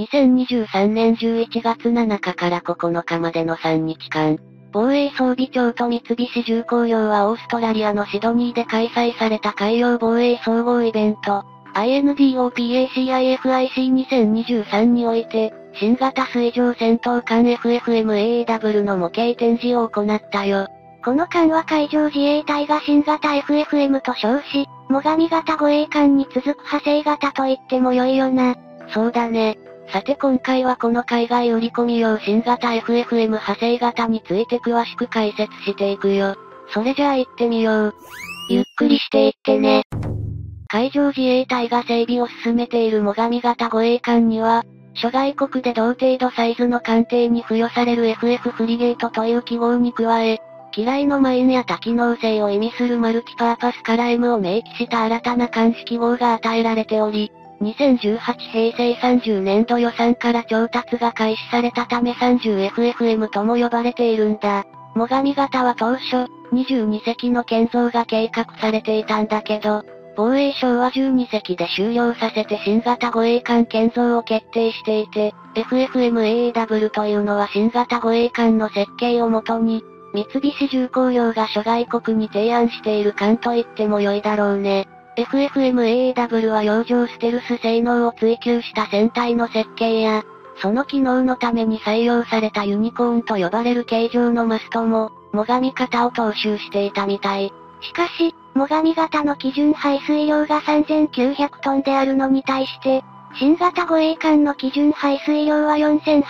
2023年11月7日から9日までの3日間、防衛装備庁と三菱重工業はオーストラリアのシドニーで開催された海洋防衛総合イベント、INDOPACIFIC2023 において、新型水上戦闘艦 FFM-AAW の模型展示を行ったよ。 この艦は海上自衛隊が新型 FFM と称し、最上型護衛艦に続く派生型と言っても良いよな。 そうだね。さて今回はこの海外売り込み用新型 FFM 派生型について詳しく解説していくよ。それじゃあ行ってみよう。 ゆっくりしていってね。 海上自衛隊が整備を進めている最上型護衛艦には、諸外国で同程度サイズの艦艇に付与される FF フリゲートという記号に加え、機雷のマインや多機能性を意味するマルチパーパスから M を明記した新たな艦種記号が与えられており、2018平成30年度予算から調達が開始されたため 30FFM とも呼ばれているんだ。最上型は当初、22隻の建造が計画されていたんだけど、防衛省は12隻で終了させて新型護衛艦建造を決定していて、FFM-AAW というのは新型護衛艦の設計をもとに、三菱重工業が諸外国に提案している艦と言っても良いだろうね。FFM-AAW は洋上ステルス性能を追求した船体の設計や、その機能のために採用されたユニコーンと呼ばれる形状のマストも、最上型を踏襲していたみたい。 しかし、最上型の基準排水量が3900トンであるのに対して、新型護衛艦の基準排水量は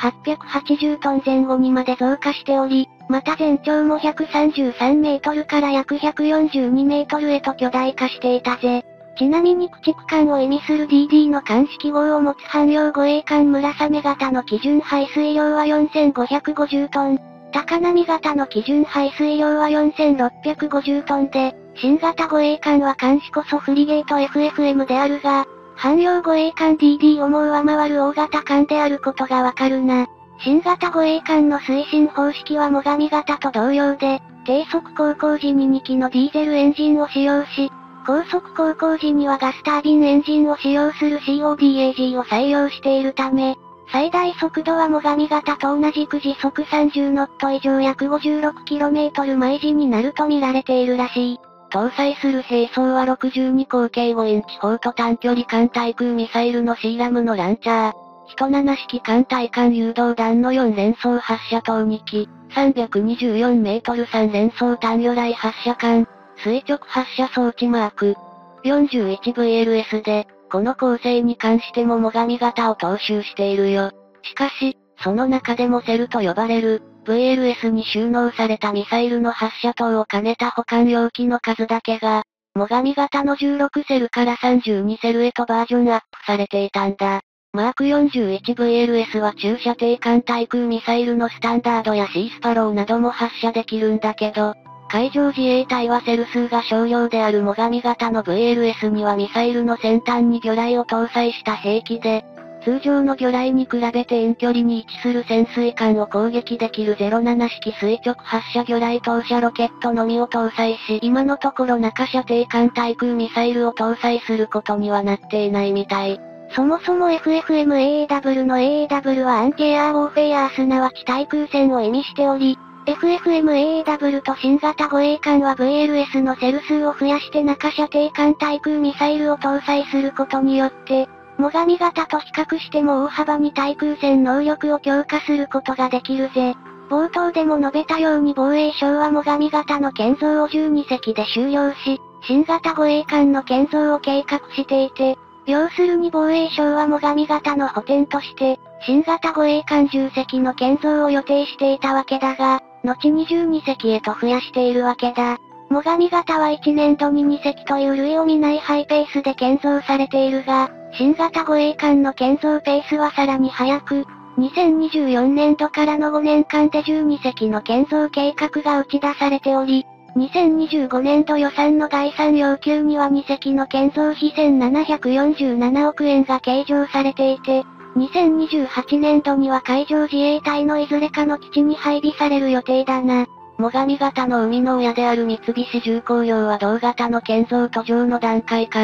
4880トン前後にまで増加しており、また全長も133メートルから約142メートルへと巨大化していたぜ。ちなみに駆逐艦を意味する DD の艦種記号を持つ汎用護衛艦村雨型の基準排水量は4550トン。高波型の基準排水量は4650トンで、新型護衛艦は艦種こそフリゲート FFM であるが、汎用護衛艦 DD をも上回る大型艦であることがわかるな。新型護衛艦の推進方式は最上型と同様で、低速航行時に2機のディーゼルエンジンを使用し、高速航行時にはガスタービンエンジンを使用する CODAG を採用しているため、最大速度は最上型と同じく時速30ノット以上約 56km 毎時になると見られているらしい。 搭載する兵装は62口径5インチ砲と短距離艦対空ミサイルのシーラムのランチャー、107式艦対艦誘導弾の4連装発射塔2機、324メートル3連装単魚雷発射艦、垂直発射装置マーク 41VLS で、この構成に関しても最上型を踏襲しているよ。しかし、その中でもセルと呼ばれる、VLS に収納されたミサイルの発射塔を兼ねた保管容器の数だけが、最上型の16セルから32セルへとバージョンアップされていたんだ。マーク 41VLS は中射程艦対空ミサイルのスタンダードやシースパローなども発射できるんだけど、海上自衛隊はセル数が少量である最上型の VLS にはミサイルの先端に魚雷を搭載した兵器で、通常の魚雷に比べて遠距離に位置する潜水艦を攻撃できる07式垂直発射魚雷投射ロケットのみを搭載し、今のところ中射程艦対空ミサイルを搭載することにはなっていないみたい。 そもそも FFM-AAW の AAW はアンチエアウォーフェアすなわち対空戦を意味しており、FFM-AAW と新型護衛艦は VLS のセル数を増やして中射程艦対空ミサイルを搭載することによって、最上型と比較しても大幅に対空戦能力を強化することができるぜ。冒頭でも述べたように防衛省は最上型の建造を12隻で終了し、新型護衛艦の建造を計画していて、要するに防衛省は最上型の補填として、新型護衛艦10隻の建造を予定していたわけだが、後に12隻へと増やしているわけだ。最上型は1年度に2隻という類を見ないハイペースで建造されているが、新型護衛艦の建造ペースはさらに早く、2024年度からの5年間で12隻の建造計画が打ち出されており、2025年度予算の概算要求には2隻の建造費1747億円が計上されていて、2028年度には海上自衛隊のいずれかの基地に配備される予定だな。 最上型の生みの親である三菱重工業は同型の建造途上の段階から、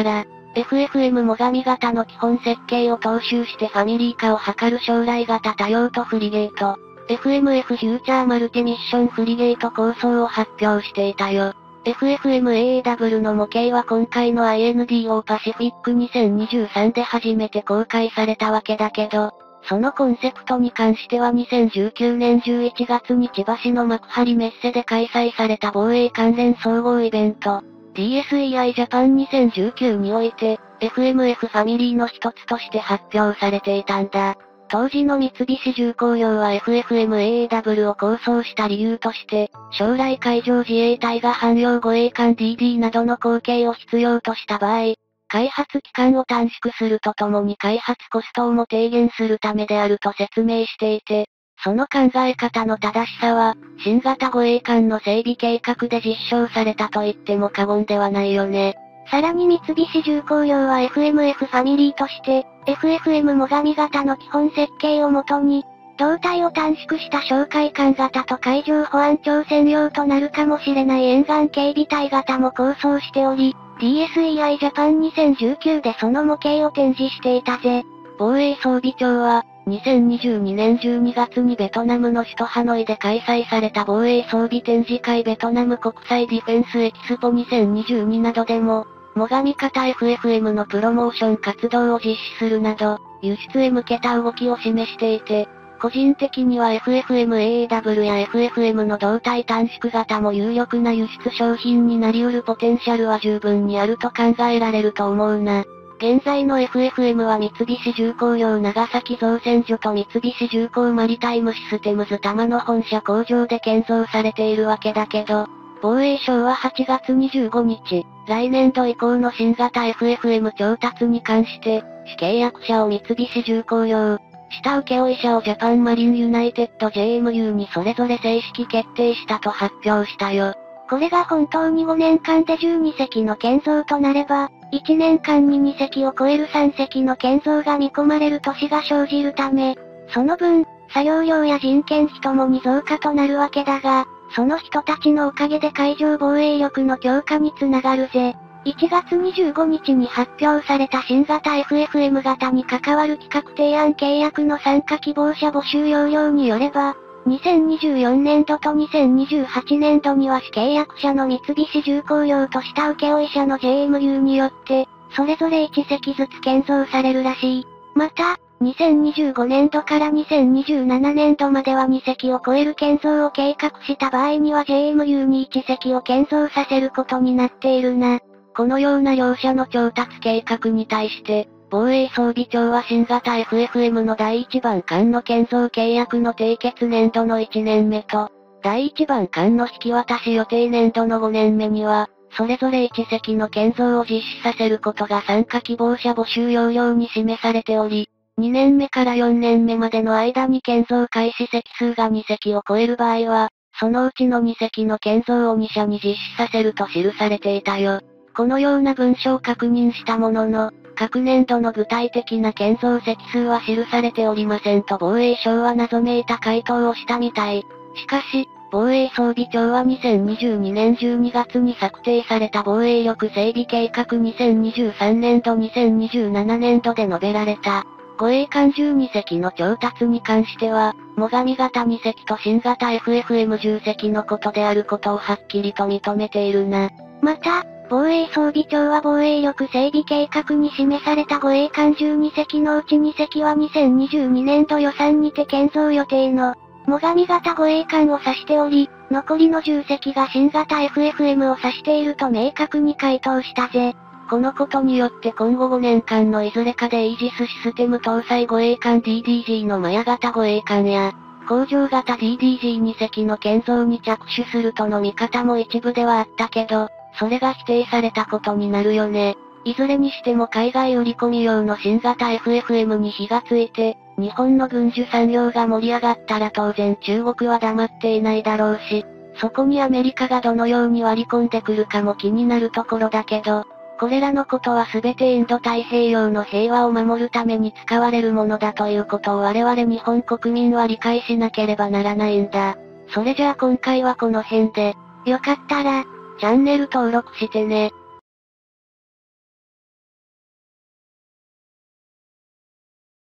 FFM 最上型の基本設計を踏襲してファミリー化を図る将来型多用途フリゲート、FMF フューチャーマルティミッションフリゲート構想を発表していたよ。FFMAAW の模型は今回の INDO パシフィック2023で初めて公開されたわけだけど、そのコンセプトに関しては2019年11月に千葉市の幕張メッセで開催された防衛関連総合イベント、DSEI Japan 2019において、FMF ファミリーの一つとして発表されていたんだ。当時の三菱重工業は FFMAAW を構想した理由として、将来海上自衛隊が汎用護衛艦 DD などの後継を必要とした場合、開発期間を短縮するとともに開発コストをも低減するためであると説明していて、その考え方の正しさは、新型護衛艦の整備計画で実証されたと言っても過言ではないよね。 さらに三菱重工業は FMF ファミリーとして、FFM 最上型の基本設計をもとに、胴体を短縮した哨戒艦型と海上保安庁専用となるかもしれない沿岸警備隊型も構想しており、DSEI Japan 2019でその模型を展示していたぜ。 防衛装備庁は、2022年12月にベトナムの首都ハノイで開催された防衛装備展示会ベトナム国際ディフェンスエキスポ2022などでも、最上型 FFM のプロモーション活動を実施するなど、輸出へ向けた動きを示していて、個人的には FFMAAW や FFM の胴体短縮型も有力な輸出商品になり得るポテンシャルは十分にあると考えられると思うな。現在の FFM は三菱重工業長崎造船所と三菱重工マリタイムシステムズ多摩の本社工場で建造されているわけだけど、防衛省は8月25日、来年度以降の新型 FFM 調達に関して、主契約者を三菱重工業、下請負者をジャパンマリンユナイテッド JMU にそれぞれ正式決定したと発表したよ。 これが本当に5年間で12隻の建造となれば、1年間に2隻を超える3隻の建造が見込まれる年が生じるため、その分、作業量や人件費ともに増加となるわけだが、その人たちのおかげで海上防衛力の強化につながるぜ。1月25日に発表された新型 FFM 型に関わる企画提案契約の参加希望者募集要領によれば、2024年度と2028年度には主契約者の三菱重工業と下請負者の JMU によって、それぞれ1隻ずつ建造されるらしい。また、2025年度から2027年度までは2隻を超える建造を計画した場合には JMU に1隻を建造させることになっているな。 このような両者の調達計画に対して、防衛装備庁は新型 FFM の第1番艦の建造契約の締結年度の1年目と、第1番艦の引き渡し予定年度の5年目には、それぞれ1隻の建造を実施させることが参加希望者募集要領に示されており、2年目から4年目までの間に建造開始隻数が2隻を超える場合は、そのうちの2隻の建造を2社に実施させると記されていたよ。このような文書を確認したものの、各年度の具体的な建造隻数は記されておりませんと防衛省は謎めいた回答をしたみたい。しかし、防衛装備庁は2022年12月に策定された防衛力整備計画2023年度2027年度で述べられた、護衛艦12隻の調達に関しては、最上型2隻と新型 FFM10 隻のことであることをはっきりと認めているな。 また、防衛装備庁は防衛力整備計画に示された護衛艦12隻のうち2隻は2022年度予算にて建造予定の、最上型護衛艦を指しており、残りの10隻が新型 FFM を指していると明確に回答したぜ。 このことによって今後5年間のいずれかでイージスシステム搭載護衛艦 DDG のマヤ型護衛艦や、工場型 DDG2 隻の建造に着手するとの見方も一部ではあったけど、それが否定されたことになるよね。いずれにしても海外売り込み用の新型 FFM に火がついて、日本の軍需産業が盛り上がったら当然中国は黙っていないだろうし、そこにアメリカがどのように割り込んでくるかも気になるところだけど、これらのことは全てインド太平洋の平和を守るために使われるものだということを我々日本国民は理解しなければならないんだ。それじゃあ今回はこの辺で、 よかったら、 チャンネル登録してね。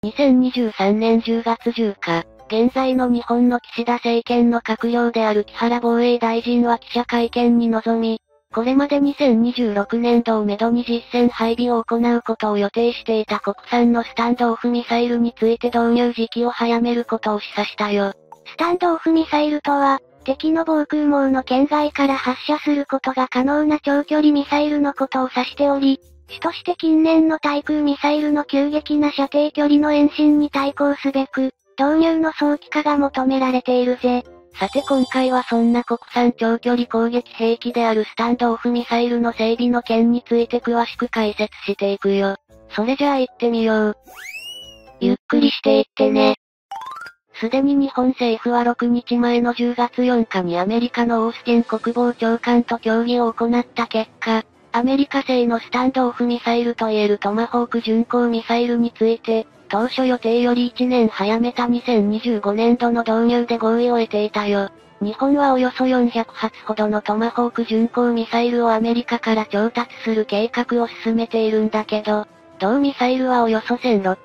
2023年10月10日、現在の日本の岸田政権の閣僚である木原防衛大臣は記者会見に臨み、これまで2026年度をめどに実戦配備を行うことを予定していた国産のスタンドオフミサイルについて導入時期を早めることを示唆したよ。 スタンドオフミサイルとは、敵の防空網の圏外から発射することが可能な長距離ミサイルのことを指しており、主として近年の対空ミサイルの急激な射程距離の延伸に対抗すべく、導入の早期化が求められているぜ。 さて今回はそんな国産長距離攻撃兵器であるスタンドオフミサイルの整備の件について詳しく解説していくよ。それじゃあ行ってみよう。 ゆっくりしていってね。 すでに日本政府は6日前の10月4日にアメリカのオースティン国防長官と協議を行った結果、アメリカ製のスタンドオフミサイルといえるトマホーク巡航ミサイルについて、当初予定より1年早めた2025年度の導入で合意を得ていたよ。日本はおよそ400発ほどのトマホーク巡航ミサイルをアメリカから調達する計画を進めているんだけど、同ミサイルはおよそ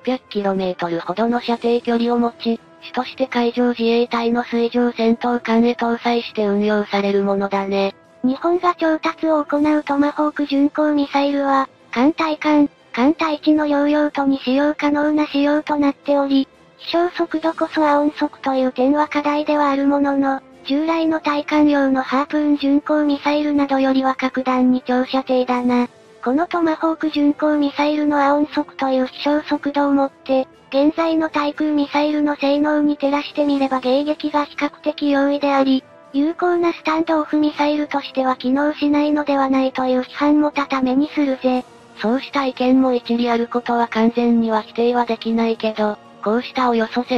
1600km ほどの射程距離を持ち、主として海上自衛隊の水上戦闘艦へ搭載して運用されるものだね。 日本が調達を行うトマホーク巡航ミサイルは、艦対艦、艦対地の両用途に使用可能な仕様となっており、飛翔速度こそは音速という点は課題ではあるものの、従来の対艦用のハープーン巡航ミサイルなどよりは格段に長射程だな。このトマホーク巡航ミサイルの音速という飛翔速度をもって、現在の対空ミサイルの性能に照らしてみれば迎撃が比較的容易であり、有効なスタンドオフミサイルとしては機能しないのではないという批判も多々目にするぜ。 そうした意見も一理あることは完全には否定はできないけど、こうしたおよそ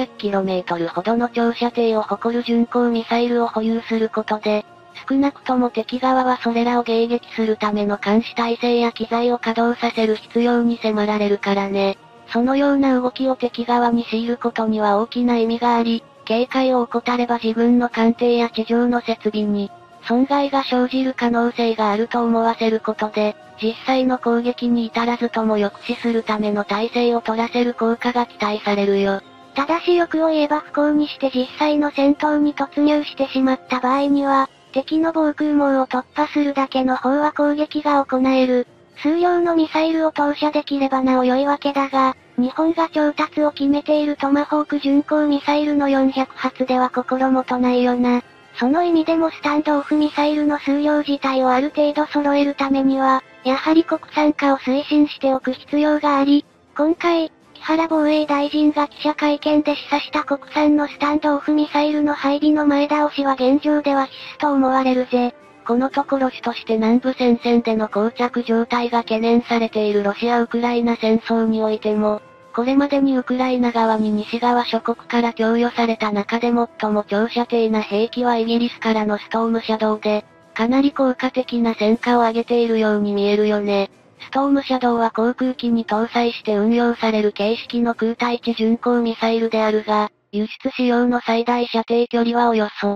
1600km ほどの長射程を誇る巡航ミサイルを保有することで、少なくとも敵側はそれらを迎撃するための監視体制や機材を稼働させる必要に迫られるからね。そのような動きを敵側に強いることには大きな意味があり、警戒を怠れば自分の艦艇や地上の設備に損害が生じる可能性があると思わせることで、実際の攻撃に至らずとも抑止するための体制を取らせる効果が期待されるよ。 ただし欲を言えば不幸にして実際の戦闘に突入してしまった場合には、敵の防空網を突破するだけの飽和攻撃が行える。数量のミサイルを投射できればなお良いわけだが、日本が調達を決めているトマホーク巡航ミサイルの400発では心もとないよな。その意味でもスタンドオフミサイルの数量自体をある程度揃えるためには、やはり国産化を推進しておく必要があり、今回、木原防衛大臣が記者会見で示唆した国産のスタンドオフミサイルの配備の前倒しは現状では必須と思われるぜ。 このところ主として南部戦線での膠着状態が懸念されているロシア・ウクライナ戦争においても、これまでにウクライナ側に西側諸国から供与された中で最も長射程な兵器はイギリスからのストームシャドウで、かなり効果的な戦果を上げているように見えるよね。ストームシャドウは航空機に搭載して運用される形式の空対地巡航ミサイルであるが、輸出使用の最大射程距離はおよそ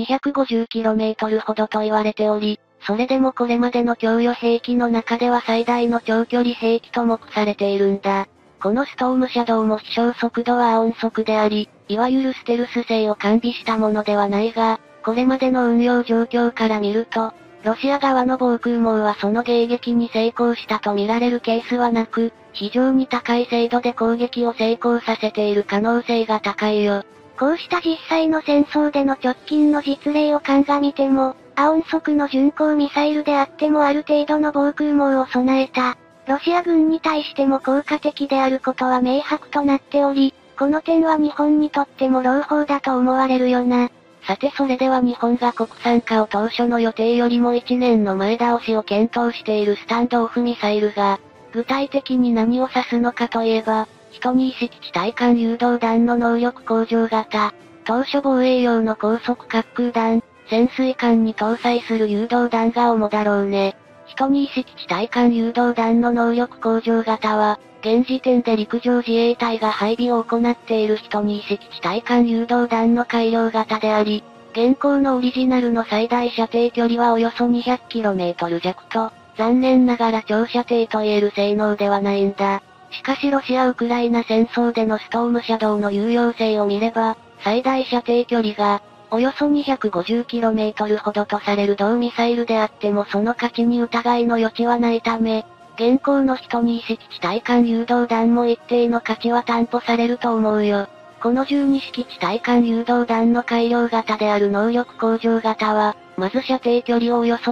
250km ほどと言われており、それでもこれまでの供与兵器の中では最大の長距離兵器と目されているんだ。このストームシャドウも飛翔速度は音速であり、いわゆるステルス性を完備したものではないが、これまでの運用状況から見ると、ロシア側の防空網はその迎撃に成功したと見られるケースはなく、非常に高い精度で攻撃を成功させている可能性が高いよ。 こうした実際の戦争での直近の実例を鑑みても、音速の巡航ミサイルであってもある程度の防空網を備えた、ロシア軍に対しても効果的であることは明白となっており、この点は日本にとっても朗報だと思われるよな。 さてそれでは日本が国産化を当初の予定よりも1年の前倒しを検討しているスタンドオフミサイルが、具体的に何を指すのかといえば、12式地対艦誘導弾の能力向上型、当初防衛用の高速滑空弾、潜水艦に搭載する誘導弾が主だろうね。12式地対艦誘導弾の能力向上型は、現時点で陸上自衛隊が配備を行っている12式地対艦誘導弾の改良型であり、現行のオリジナルの最大射程距離はおよそ 200km 弱と、残念ながら長射程と言える性能ではないんだ。 しかしロシア・ウクライナ戦争でのストームシャドウの有用性を見れば、最大射程距離が、およそ 250km ほどとされる同ミサイルであってもその価値に疑いの余地はないため、現行の12式地対艦誘導弾も一定の価値は担保されると思うよ。この12式地対艦誘導弾の改良型である能力向上型は、まず射程距離をおよそ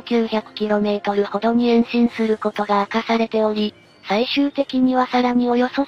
900km ほどに延伸することが明かされており、最終的にはさらにおよそ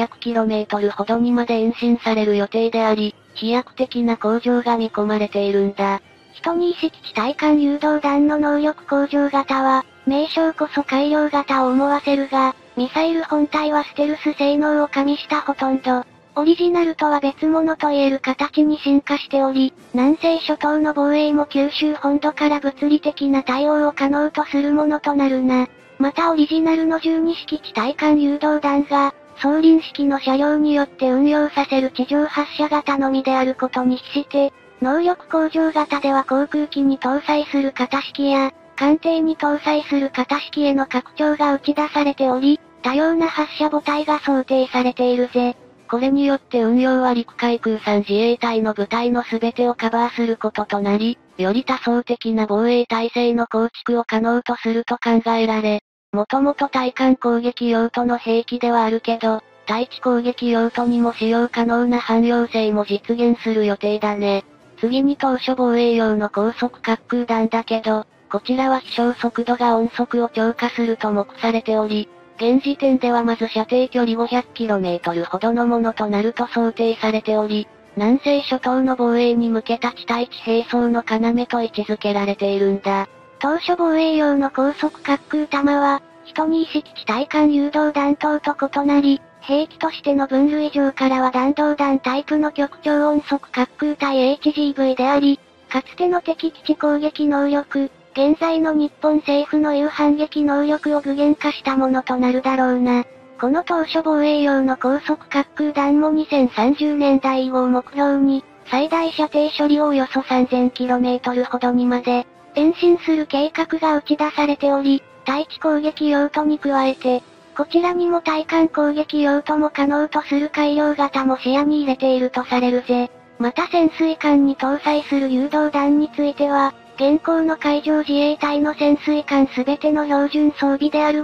1500km ほどにまで延伸される予定であり、飛躍的な向上が見込まれているんだ。 12式地対艦誘導弾の能力向上型は、名称こそ改良型を思わせるが、ミサイル本体はステルス性能を加味したほとんど、オリジナルとは別物と言える形に進化しており、南西諸島の防衛も九州本土から物理的な対応を可能とするものとなるな。またオリジナルの12式地対艦誘導弾が、装輪式の車両によって運用させる地上発射型のみであることに比して、能力向上型では航空機に搭載する型式や、艦艇に搭載する型式への拡張が打ち出されており、多様な発射母体が想定されているぜ。 これによって運用は陸海空3自衛隊の部隊の全てをカバーすることとなり、より多層的な防衛体制の構築を可能とすると考えられ、もともと対艦攻撃用途の兵器ではあるけど、対地攻撃用途にも使用可能な汎用性も実現する予定だね。次に当初防衛用の高速滑空弾だけど、こちらは飛翔速度が音速を超過すると目されており、現時点ではまず射程距離 500km ほどのものとなると想定されており、南西諸島の防衛に向けた地対地並走の要と位置づけられているんだ。 当初防衛用の高速滑空弾は、12式地対艦誘導弾頭と異なり、兵器としての分類上からは弾道弾タイプの極超音速滑空対 HGV であり、かつての敵基地攻撃能力、現在の日本政府の有反撃能力を具現化したものとなるだろうな。この当初防衛用の高速滑空弾も2030年代以後を目標に、最大射程処理をおよそ 3000km ほどにまで、延伸する計画が打ち出されており、対地攻撃用途に加えて、こちらにも対艦攻撃用途も可能とする改良型も視野に入れているとされるぜ。また潜水艦に搭載する誘導弾については、現行の海上自衛隊の潜水艦すべての標準装備である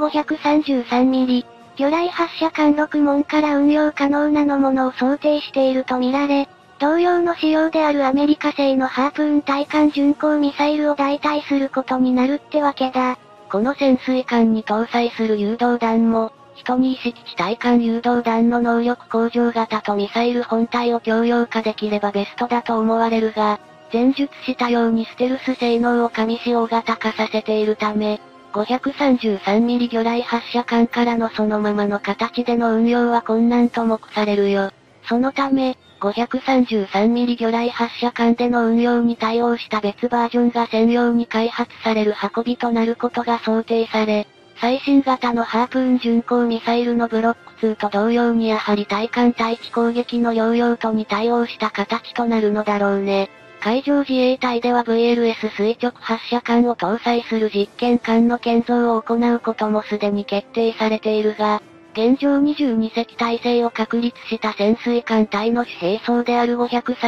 533mm、魚雷発射艦6門から運用可能なのものを想定しているとみられ、同様の仕様であるアメリカ製のハープーン対艦巡航ミサイルを代替することになるってわけだ。 この潜水艦に搭載する誘導弾も、12式地対艦誘導弾の能力向上型とミサイル本体を共用化できればベストだと思われるが、前述したようにステルス性能を加味し大型化させているため、533mm 魚雷発射艦からのそのままの形での運用は困難と目されるよ。そのため、533mm 魚雷発射艦での運用に対応した別バージョンが専用に開発される運びとなることが想定され、最新型のハープーン巡航ミサイルのブロック2と同様にやはり対艦対地攻撃の両用途に対応した形となるのだろうね。海上自衛隊では VLS 垂直発射艦を搭載する実験艦の建造を行うこともすでに決定されているが、現状22隻体制を確立した潜水艦隊の主兵装である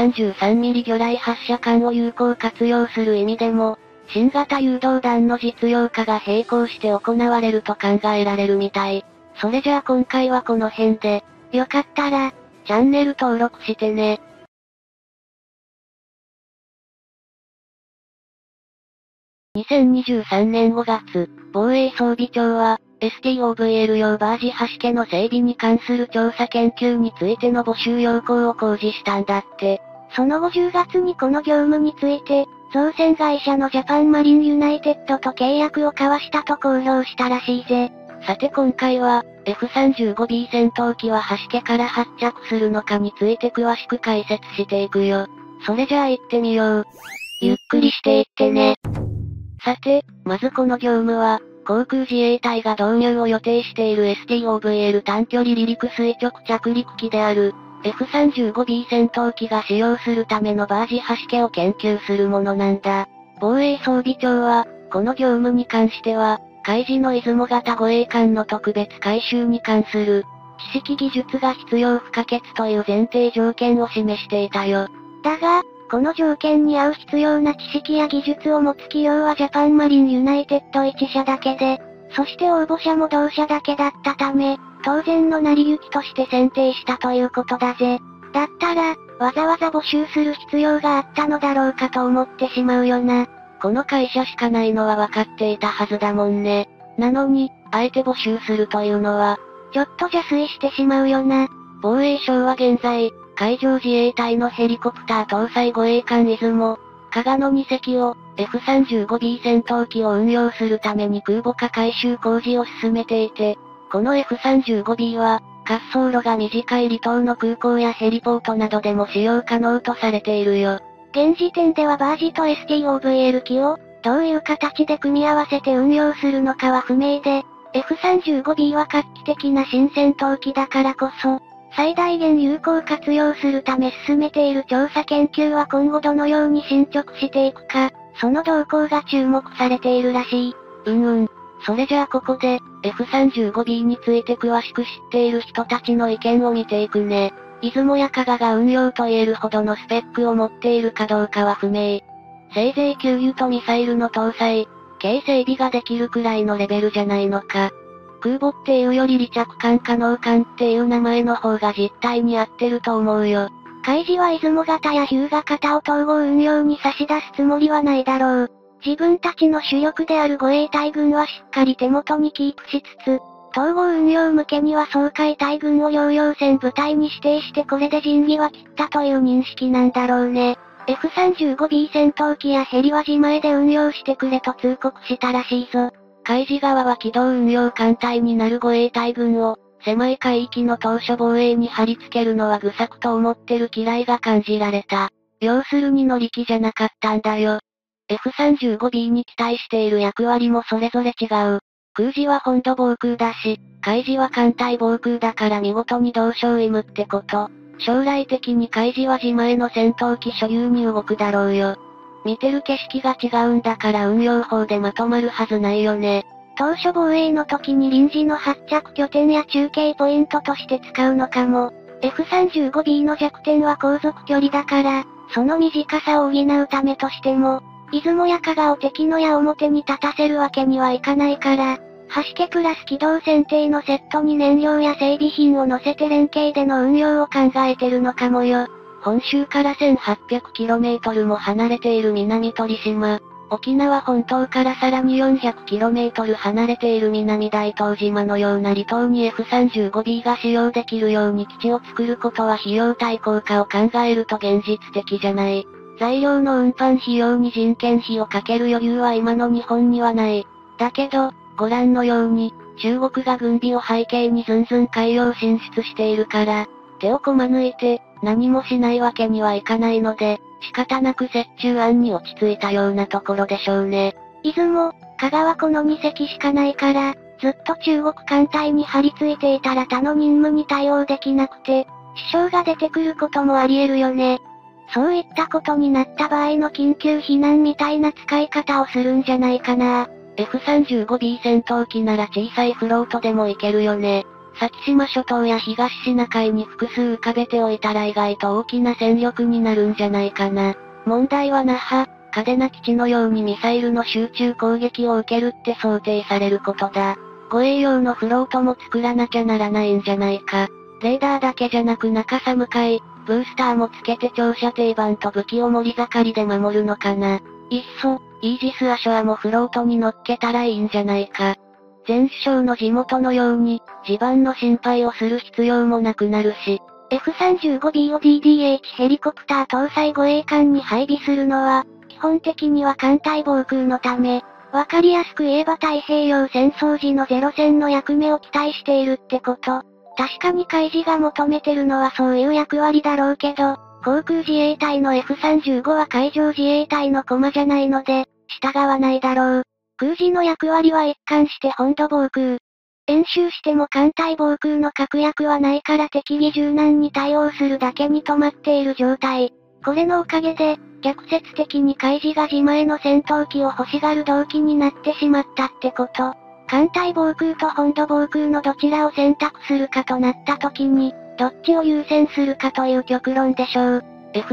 533mm 魚雷発射艦を有効活用する意味でも、新型誘導弾の実用化が並行して行われると考えられるみたい。それじゃあ今回はこの辺で、 よかったら、 チャンネル登録してね。2023年5月、防衛装備庁は、STOVL 用バージ橋家の整備に関する調査研究についての募集要項を公示したんだって。 その後10月にこの業務について、造船会社のジャパンマリンユナイテッドと契約を交わしたと公表したらしいぜ。 さて今回は、F35B 戦闘機は橋家から発着するのかについて詳しく解説していくよ。それじゃあ行ってみよう。 ゆっくりしていってね。 さて、まずこの業務は、航空自衛隊が導入を予定している STOVL 短距離離陸垂直着陸機である、F35B 戦闘機が使用するためのバージ橋家を研究するものなんだ。防衛装備庁は、この業務に関しては、海自の出雲型護衛艦の特別改修に関する、 識技術が必要不可欠という前提条件を示していたよ。 だが、この条件に合う必要な知識や技術を持つ企業はジャパンマリンユナイテッド1社だけで、そして応募者も同社だけだったため、当然の成り行きとして選定したということだぜ。だったら、わざわざ募集する必要があったのだろうかと思ってしまうよな。 この会社しかないのは分かっていたはずだもんね。なのに、あえて募集するというのは、 ちょっと邪推してしまうよな。 防衛省は現在、海上自衛隊のヘリコプター搭載護衛艦出雲、加賀の2隻を、F35B 戦闘機を運用するために空母化改修工事を進めていて、この F35B は、滑走路が短い離島の空港やヘリポートなどでも使用可能とされているよ。 現時点ではバージと STOVL 機を、どういう形で組み合わせて運用するのかは不明で、F35B は画期的な新戦闘機だからこそ、最大限有効活用するため進めている調査研究は今後どのように進捗していくか、その動向が注目されているらしい。 それじゃあここで、F35B について詳しく知っている人たちの意見を見ていくね。出雲や加賀が運用と言えるほどのスペックを持っているかどうかは不明。せいぜい給油とミサイルの搭載、軽整備ができるくらいのレベルじゃないのか。空母っていうより離着艦可能艦っていう名前の方が実態に合ってると思うよ。 海事は出雲型や日向型を統合運用に差し出すつもりはないだろう。自分たちの主力である護衛隊軍はしっかり手元にキープしつつ、統合運用向けには掃海隊軍を療養船部隊に指定してこれで仁義は切ったという認識なんだろうね。F35B 戦闘機やヘリは自前で運用してくれと通告したらしいぞ。 海事側は機動運用艦隊になる護衛隊軍を、狭い海域の島嶼防衛に貼り付けるのは愚策と思ってる嫌いが感じられた。要するに乗り気じゃなかったんだよ。F35B に期待している役割もそれぞれ違う。空自は本土防空だし、海自は艦隊防空だから見事に同床異夢ってこと。将来的に海自は自前の戦闘機所有に動くだろうよ。見てる景色が違うんだから運用法でまとまるはずないよね。 島嶼防衛の時に臨時の発着拠点や中継ポイントとして使うのかも。F35B の弱点は航続距離だから、その短さを補うためとしても、出雲や加賀を敵の矢面に立たせるわけにはいかないから、端家プラス機動船艇のセットに燃料や整備品を乗せて連携での運用を考えてるのかもよ。 本州から 1800km も離れている南鳥島、沖縄本島からさらに 400km 離れている南大東島のような離島に F35B が使用できるように基地を作ることは費用対効果を考えると現実的じゃない。材料の運搬費用に人件費をかける余裕は今の日本にはない。だけど、ご覧のように、中国が軍備を背景にずんずん海洋進出しているから、手をこま抜いて、何もしないわけにはいかないので、仕方なく折衷案に落ち着いたようなところでしょうね。 出雲、加賀はこの2隻しかないから、ずっと中国艦隊に張り付いていたら他の任務に対応できなくて、支障が出てくることもあり得るよね。そういったことになった場合の緊急避難みたいな使い方をするんじゃないかな。 F35B 戦闘機なら小さいフロートでもいけるよね。先島諸島や東シナ海に複数浮かべておいたら意外と大きな戦力になるんじゃないかな。問題は那覇、嘉手納基地のようにミサイルの集中攻撃を受けるって想定されることだ。護衛用のフロートも作らなきゃならないんじゃないか。レーダーだけじゃなく中寒海、ブースターもつけて長射程板と武器を盛り盛りで守るのかな。いっそ、イージス・アショアもフロートに乗っけたらいいんじゃないか。前首相の地元のように、地盤の心配をする必要もなくなるし、 F35B を DDH ヘリコプター搭載護衛艦に配備するのは、基本的には艦隊防空のため、わかりやすく言えば太平洋戦争時のゼロ戦の役目を期待しているってこと。確かに海事が求めてるのはそういう役割だろうけど、航空自衛隊の F35 は海上自衛隊の駒じゃないので、従わないだろう。空自の役割は一貫して本土防空。演習しても艦隊防空の確約はないから適宜柔軟に対応するだけに止まっている状態。これのおかげで、逆説的に海自が自前の戦闘機を欲しがる動機になってしまったってこと。 艦隊防空と本土防空のどちらを選択するかとなった時に、どっちを優先するかという極論でしょう。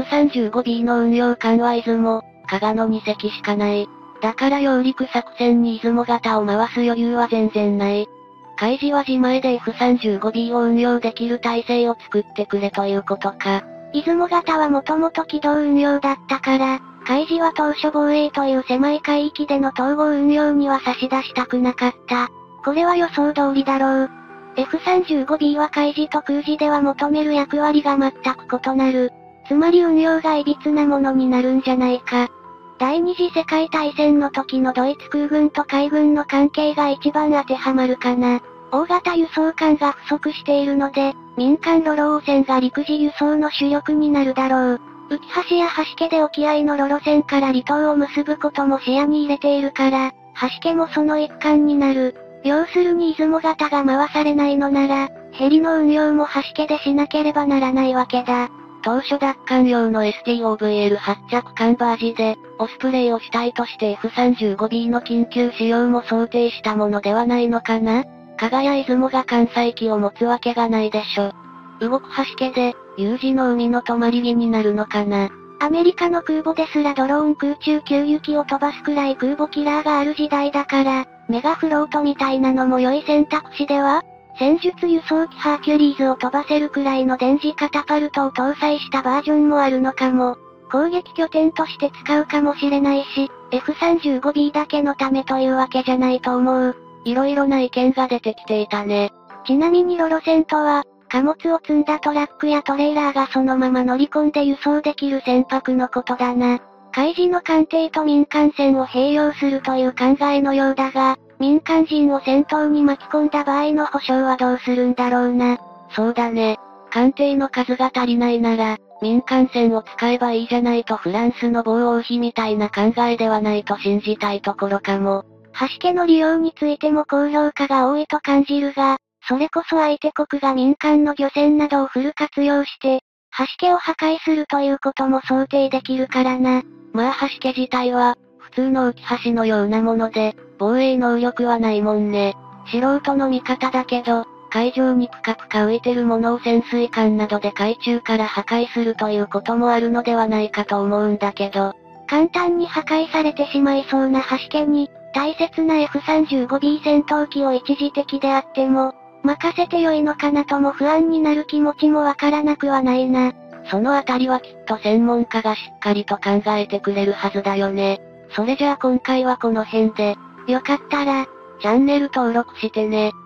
F35B の運用艦は出雲、加賀の2隻しかない。だから揚陸作戦に出雲型を回す余裕は全然ない。海自は自前で F35B を運用できる体制を作ってくれということか。 出雲型はもともと機動運用だったから、海自は当初防衛という狭い海域での統合運用には差し出したくなかった。これは予想通りだろう。F35B は海自と空自では求める役割が全く異なる。つまり運用が歪なものになるんじゃないか。第二次世界大戦の時のドイツ空軍と海軍の関係が一番当てはまるかな。大型輸送艦が不足しているので、民間ロロ船が陸自輸送の主力になるだろう。浮橋や橋家で沖合のロロ船から離島を結ぶことも視野に入れているから、橋家もその一環になる。要するに出雲型が回されないのなら、ヘリの運用も橋家でしなければならないわけだ。 当初奪還用の STOVL 発着艦バージで、オスプレイを主体として F35B の緊急使用も想定したものではないのかな。加賀や出雲が艦載機を持つわけがないでしょ。動く橋家で、有事の海の止まり木になるのかな。 アメリカの空母ですらドローン空中給油機を飛ばすくらい空母キラーがある時代だから、メガフロートみたいなのも良い選択肢では？戦術輸送機ハーキュリーズを飛ばせるくらいの電磁カタパルトを搭載したバージョンもあるのかも。攻撃拠点として使うかもしれないし、F35B だけのためというわけじゃないと思う。 色々な意見が出てきていたね。 ちなみにロロ船とは、貨物を積んだトラックやトレーラーがそのまま乗り込んで輸送できる船舶のことだな。海自の艦艇と民間船を併用するという考えのようだが、民間人を戦闘に巻き込んだ場合の保証はどうするんだろうな。 そうだね。艦艇の数が足りないなら、民間船を使えばいいじゃないとフランスの防王妃みたいな考えではないと信じたいところかも。 橋家の利用についても高評価が多いと感じるが、それこそ相手国が民間の漁船などをフル活用して、橋家を破壊するということも想定できるからな。 まあ橋家自体は、普通の浮き橋のようなもので、防衛能力はないもんね。素人の見方だけど、海上にぷかぷか浮いてるものを潜水艦などで海中から破壊するということもあるのではないかと思うんだけど。 簡単に破壊されてしまいそうな橋家に、大切な F35B 戦闘機を一時的であっても、任せてよいのかなとも不安になる気持ちもわからなくはないな。 そのあたりはきっと専門家がしっかりと考えてくれるはずだよね。それじゃあ今回はこの辺で、 よかったら、 チャンネル登録してね。